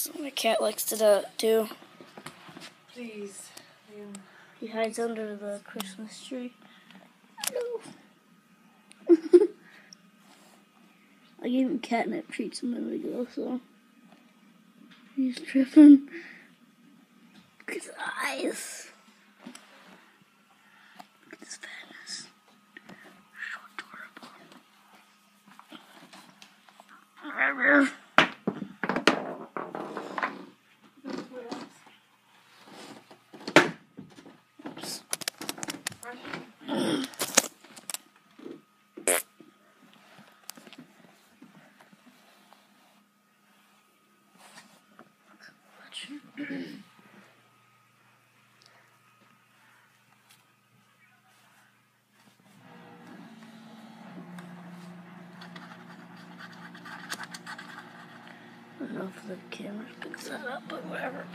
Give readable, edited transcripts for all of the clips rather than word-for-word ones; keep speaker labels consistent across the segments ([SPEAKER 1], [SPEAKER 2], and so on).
[SPEAKER 1] That's what my cat likes to do.
[SPEAKER 2] Please.
[SPEAKER 1] He hides under the Christmas tree. I gave him catnip treats a minute ago, so he's tripping. Look at his eyes. Look at his fatness. So adorable. Oops. I don't know if the camera picks that up, but whatever.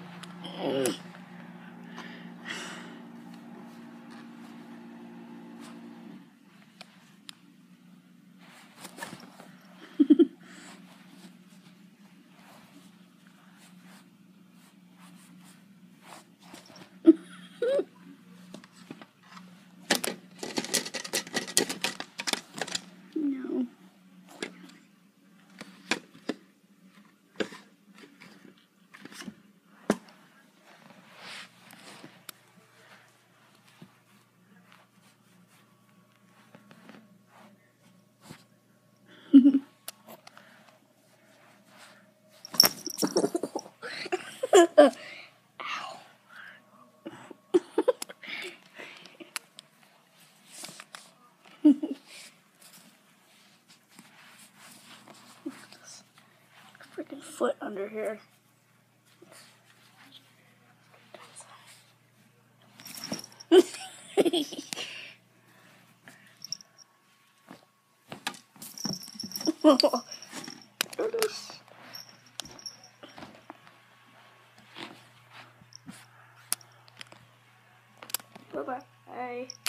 [SPEAKER 1] No. Freaking foot under here. Bye-bye. Bye.